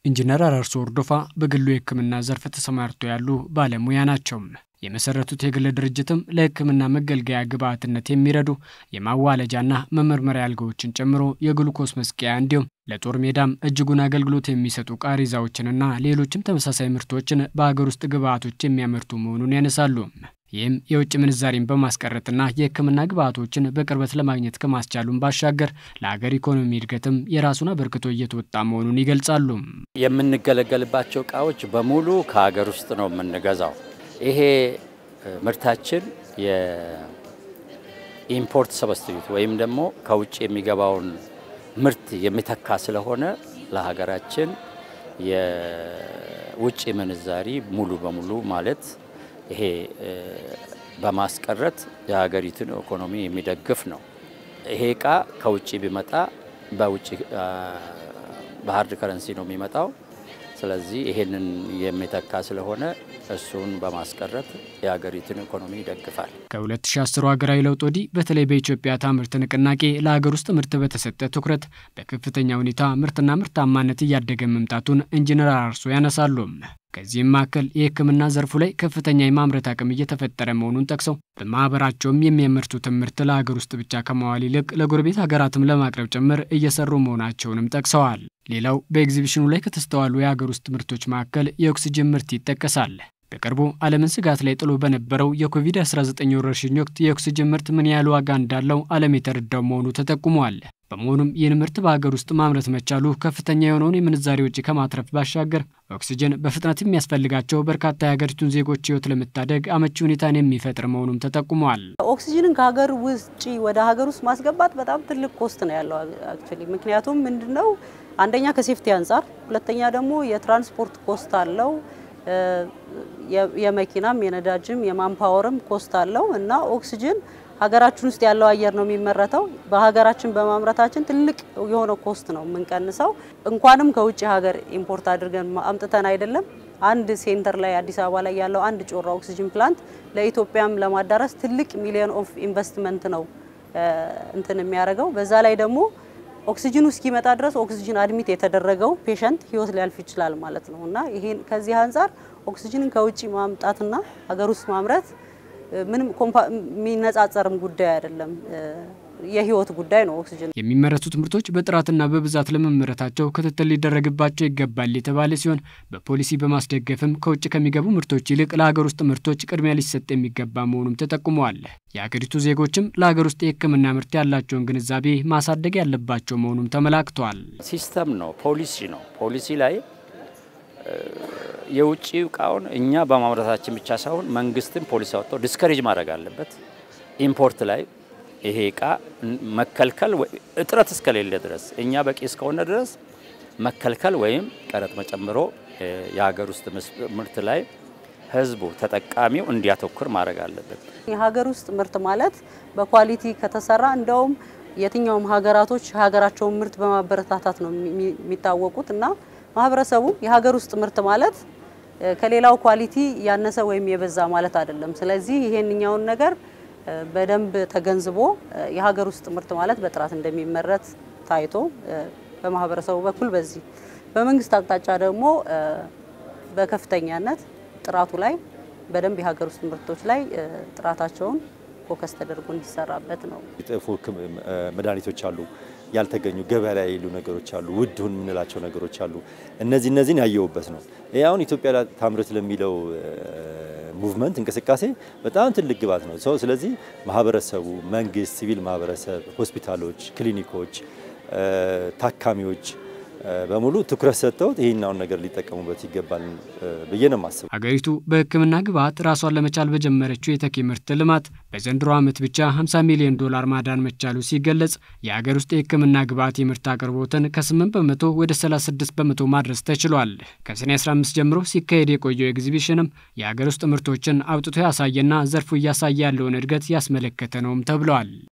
ኢንጂነር አራርሶ ወርዶፋ በግሉ የሕክምና ዘርፍ ተሰማርተው ያሉ ባለሙያ ናቸው። የመሰረቱት የግል ድርጅትም ለሕክምና መገልገያ ግብዓትነት የሚረዱ የማዋለጃና መመርመሪያ አልጋዎችን ጨምሮ የግሉኮስ መስቀያ እንዲሁም ለጦር ሜዳም እጅጉን አገልግሎት የሚሰጡ ቃሪዛዎችንና ሌሎችም ተመሳሳይ ምርቶችን በአገር ውስጥ ግብዓቶች የሚያመርቱ መሆኑን ያነሳሉ። ይህም የውጭ ምንዛሪን በማስቀረጥና የሕክምና ግብዓቶችን በቅርበት ለማግኘት ከማስቻሉም ባሻገር ለሀገር ኢኮኖሚ እድገትም የራሱን አበርክቶ እየተወጣ መሆኑን ይገልጻሉ። የምንገለገልባቸው ዕቃዎች በሙሉ ከሀገር ውስጥ ነው የምንገዛው። ይሄ ምርታችን የኢምፖርት ሰብስቲዩት ወይም ደግሞ ከውጭ የሚገባውን ምርት የሚተካ ስለሆነ ለሀገራችን የውጭ ምንዛሪ ሙሉ በሙሉ ማለት ይሄ በማስቀረት የሀገሪቱን ኢኮኖሚ የሚደግፍ ነው። ይሄ ዕቃ ከውጭ ቢመጣ በውጭ በሃርድ ከረንሲ ነው የሚመጣው። ስለዚህ ይሄንን የሚተካ ስለሆነ እሱን በማስቀረት የሀገሪቱን ኢኮኖሚ ይደግፋል። ከ2010 ሀገራዊ ለውጥ ወዲህ በተለይ በኢትዮጵያ ታምርት ንቅናቄ ለሀገር ውስጥ ምርት በተሰጠ ትኩረት በከፍተኛ ሁኔታ ምርትና ምርታማነት እያደገ መምጣቱን ኢንጂነር አራርሶ ያነሳሉ። ከዚህም ማከል የሕክምና ዘርፉ ላይ ከፍተኛ የማምረት አቅም እየተፈጠረ መሆኑን ጠቅሰው በማህበራቸውም የሚያመርቱት ምርት ለሀገር ውስጥ ብቻ ከመዋል ይልቅ ለጎረቤት ሀገራትም ለማቅረብ ጭምር እየሰሩ መሆናቸውንም ጠቅሰዋል። ሌላው በኤግዚቢሽኑ ላይ ከተስተዋሉ የሀገር ውስጥ ምርቶች ማከል የኦክሲጅን ምርት ይጠቀሳል። በቅርቡ ዓለምን ስጋት ላይ ጥሎ በነበረው የኮቪድ-19 ወረርሽኝ ወቅት የኦክሲጅን ምርት ምን ያህል ዋጋ እንዳለው ዓለም የተረዳው መሆኑ ተጠቁሟል። በመሆኑም ይህን ምርት በሀገር ውስጥ ማምረት መቻሉ ከፍተኛ የሆነውን የምንዛሪ ወጪ ከማትረፍ ባሻገር ኦክሲጅን በፍጥነት የሚያስፈልጋቸው በርካታ የሀገሪቱን ዜጎች ህይወት ለመታደግ አመቺ ሁኔታን የሚፈጥር መሆኑም ተጠቁሟል። ኦክሲጅንን ከሀገር ውጭ ወደ ሀገር ውስጥ ማስገባት በጣም ትልቅ ኮስት ነው ያለው አክቹሊ። ምክንያቱም ምንድነው አንደኛ ከሴፍቲ አንፃር፣ ሁለተኛ ደግሞ የትራንስፖርት ኮስት አለው፣ የመኪናም የነዳጅም የማንፓወርም ኮስት አለው እና ኦክሲጅን ሀገራችን ውስጥ ያለው አየር ነው የሚመረተው። በሀገራችን በማምረታችን ትልቅ የሆነ ኮስት ነው የምንቀንሰው። እንኳንም ከውጭ ሀገር ኢምፖርት አድርገን አምጥተን አይደለም አንድ ሴንተር ላይ አዲስ አበባ ላይ ያለው አንድ ጮራ ኦክሲጅን ፕላንት ለኢትዮጵያም ለማዳረስ ትልቅ ሚሊዮን ኦፍ ኢንቨስትመንት ነው እንትን የሚያደርገው። በዛ ላይ ደግሞ ኦክሲጅኑ እስኪመጣ ድረስ ኦክሲጅን አድሚት የተደረገው ፔሸንት ህይወት ሊያልፍ ይችላል ማለት ነውና ይሄን ከዚህ አንፃር ኦክሲጅንን ከውጭ ማምጣትና ሀገር ውስጥ ማምረት ምንም የሚነጻጸርም ጉዳይ አይደለም፣ የህይወት ጉዳይ ነው። ኦክሲጅን የሚመረቱት ምርቶች በጥራትና በብዛት ለመመረታቸው ክትትል ሊደረግባቸው ይገባል የተባለ ሲሆን በፖሊሲ በማስደገፍም ከውጭ ከሚገቡ ምርቶች ይልቅ ለሀገር ውስጥ ምርቶች ቅድሚያ ሊሰጥ የሚገባ መሆኑም ተጠቁሟል። የሀገሪቱ ዜጎችም ለሀገር ውስጥ የሕክምና ምርት ያላቸውን ግንዛቤ ማሳደግ ያለባቸው መሆኑም ተመላክቷል። ሲስተም ነው፣ ፖሊሲ ነው። ፖሊሲ ላይ የውጭ ዕቃውን እኛ በማምረታችን ብቻ ሳይሆን መንግስትም ፖሊሲ አውጥቶ ዲስከሬጅ ማድረግ አለበት። ኢምፖርት ላይ ይሄ ዕቃ መከልከል እጥረት እስከሌለ ድረስ እኛ በቂ እስከሆነ ድረስ መከልከል ወይም ቀረጥ መጨመሮ የሀገር ውስጥ ምርት ላይ ህዝቡ ተጠቃሚው እንዲያተኩር ማድረግ አለበት። የሀገር ውስጥ ምርት ማለት በኳሊቲ ከተሰራ እንደውም የትኛውም ሀገራቶች ሀገራቸውን ምርት በማበረታታት ነው የሚታወቁት እና ማህበረሰቡ የሀገር ውስጥ ምርት ማለት ከሌላው ኳሊቲ ያነሰ ወይም የበዛ ማለት አይደለም። ስለዚህ ይሄንኛውን ነገር በደንብ ተገንዝቦ የሀገር ውስጥ ምርት ማለት በጥራት እንደሚመረት ታይቶ በማህበረሰቡ በኩል በዚህ በመንግስት አቅጣጫ ደግሞ በከፍተኛነት ጥራቱ ላይ በደንብ የሀገር ውስጥ ምርቶች ላይ ጥራታቸውን ፎከስ ተደርጎ እንዲሰራበት ነው። የጠፉ መድኃኒቶች አሉ፣ ያልተገኙ ገበያ ላይ ያሉ ነገሮች አሉ፣ ውድውን ምንላቸው ነገሮች አሉ። እነዚህን ያየውበት ነው። አሁን ኢትዮጵያ ታምርት ለሚለው ሙቭመንት እንቅስቃሴ በጣም ትልቅ ግባት ነው። ስለዚህ ማህበረሰቡ፣ መንግስት፣ ሲቪል ማህበረሰብ፣ ሆስፒታሎች፣ ክሊኒኮች፣ ታካሚዎች በሙሉ ትኩረት ሰጥተው ይሄናው ነገር ሊጠቀሙበት ይገባል ብዬ ነው ማስበው። ሀገሪቱ በሕክምና ግብዓት ራሷን ለመቻል በጀመረችው የተኪ ምርት ልማት በዘንድሮ ዓመት ብቻ 50 ሚሊዮን ዶላር ማዳን መቻሉ ሲገለጽ የሀገር ውስጥ የሕክምና ግብዓት የምርት አቅርቦትን ከ8 በመቶ ወደ 36 በመቶ ማድረስ ተችሏል። ከሰኔ 15 ጀምሮ ሲካሄድ የቆየው ኤግዚቢሽንም የሀገር ውስጥ ምርቶችን አውጥቶ ያሳየና ዘርፉ እያሳየ ያለውን እድገት ያስመለከተ ነውም ተብሏል።